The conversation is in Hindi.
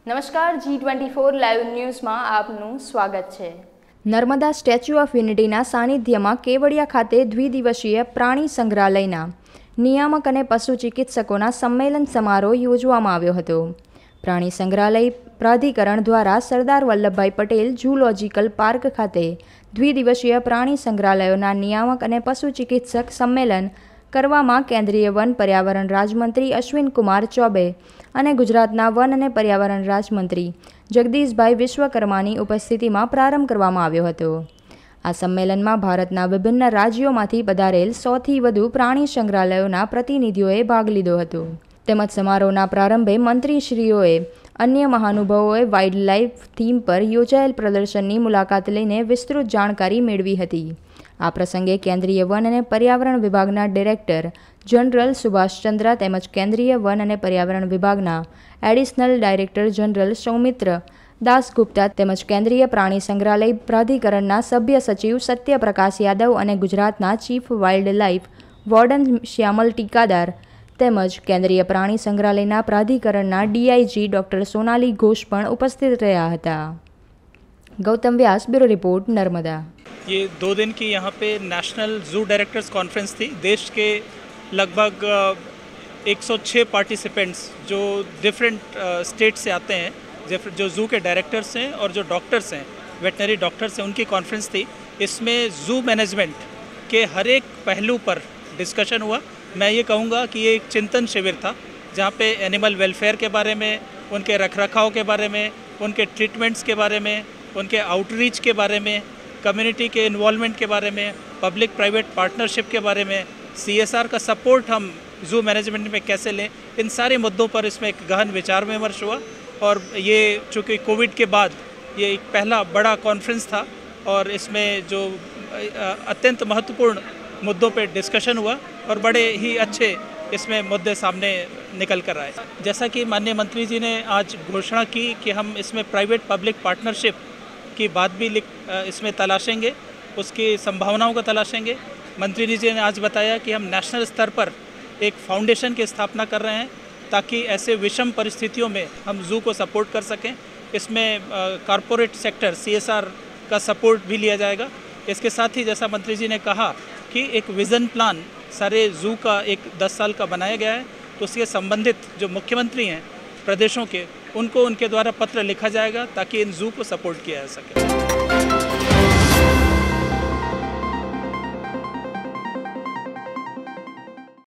નમસ્કાર G24 લાઈવ ન્યૂઝમાં આપનું સ્વાગત છે। નર્મદા સ્ટેચ્યુ ઓફ યુનિટીના સાનિધ્યમાં કેવડિયા ખાતે દ્વિદિવસીય પ્રાણી સંગ્રહાલયના નિયામક અને પશુ ચિકિત્સકોના સંમેલન સમારોહ યોજવામાં આવ્યો હતો। પ્રાણી સંગ્રહાલય પ્રાધિકરણ દ્વારા સરદાર વલ્લભભાઈ પટેલ ઝૂલોજિકલ પાર્ક ખાતે દ્વિદિવસીય પ્રાણી સંગ્રહાલયોના નિયામક અને પશુ ચિકિત્સક સંમેલન કરવામાં કેન્દ્રીય વન પર્યાવરણ રાજમંત્રી અશ્વિન કુમાર ચૌબે અને ગુજરાતના વન અને પર્યાવરણ રાજમંત્રી જગદીશભાઈ વિશ્વકર્માની ઉપસ્થિતિમાં પ્રારંભ કરવામાં આવ્યો હતો। આ સંમેલનમાં ભારતના વિભિન્ન રાજ્યોમાંથી પધારેલ 100થી વધુ પ્રાણી સંગ્રહાલયોના પ્રતિનિધિઓએ ભાગ લીધો હતો। તેમજ સમારોહના પ્રારંભે મંત્રીશ્રીઓએ અન્ય મહાનુભાવોએ વાઇલ્ડ લાઇફ થીમ પર યોજાયેલ પ્રદર્શનની મુલાકાત લઈને વિસ્તૃત જાણકારી મેળવી હતી। આ પ્રસંગે કેન્દ્રીય વન અને પર્યાવરણ વિભાગના ડિરેક્ટર જનરલ સુભાષચંદ્ર તેમજ કેન્દ્રીય વન અને પર્યાવરણ વિભાગના additional director general Saumitra Dasgupta તેમજ કેન્દ્રીય પ્રાણી સંગ્રહાલય પ્રાધિકરણના સભ્ય સચિવ સત્યપ્રકાશ યાદવ અને ગુજરાતના chief wild life warden Shyamal Tikadar તેમજ કેન્દ્રીય પ્રાણી સંગ્રહાલયના પ્રાધિકરણના ડીઆઈજી ડૉક્ટર સોનાલી ઘોષ પણ ઉપસ્થિત રહ્યા હતા। Gautam Vyas, bureau report, Narmada. ये 2 दिन की यहाँ पे नेशनल जू डायरेक्टर्स कॉन्फ्रेंस थी। देश के लगभग 106 पार्टिसिपेंट्स जो डिफरेंट स्टेट से आते हैं, जो जू के डायरेक्टर्स हैं और जो डॉक्टर्स हैं, वेटनरी डॉक्टर्स हैं, उनकी कॉन्फ्रेंस थी। इसमें जू मैनेजमेंट के हर एक पहलू पर डिस्कशन हुआ। मैं ये कहूँगा कि ये एक चिंतन शिविर था जहाँ पे एनिमल वेलफेयर के बारे में, उनके रखरखाव के बारे में, उनके ट्रीटमेंट्स के बारे में, उनके आउटरीच के बारे में, कम्युनिटी के इन्वॉल्वमेंट के बारे में, पब्लिक प्राइवेट पार्टनरशिप के बारे में, CSR का सपोर्ट हम जू मैनेजमेंट में कैसे लें, इन सारे मुद्दों पर इसमें एक गहन विचार विमर्श हुआ। और ये चूँकि कोविड के बाद ये एक पहला बड़ा कॉन्फ्रेंस था और इसमें जो अत्यंत महत्वपूर्ण मुद्दों पर डिस्कशन हुआ और बड़े ही अच्छे इसमें मुद्दे सामने निकल कर आए। जैसा कि माननीय मंत्री जी ने आज घोषणा की कि हम इसमें प्राइवेट पब्लिक पार्टनरशिप की बात भी इसमें तलाशेंगे, उसकी संभावनाओं को तलाशेंगे। मंत्री जी ने आज बताया कि हम नेशनल स्तर पर एक फाउंडेशन की स्थापना कर रहे हैं ताकि ऐसे विषम परिस्थितियों में हम जू को सपोर्ट कर सकें। इसमें कॉरपोरेट सेक्टर CSR का सपोर्ट भी लिया जाएगा। इसके साथ ही जैसा मंत्री जी ने कहा कि एक विज़न प्लान सारे जू का एक 10 साल का बनाया गया है, तो उसके संबंधित जो मुख्यमंत्री हैं प्रदेशों के, उनको उनके द्वारा पत्र लिखा जाएगा ताकि इन जू को सपोर्ट किया जा सके।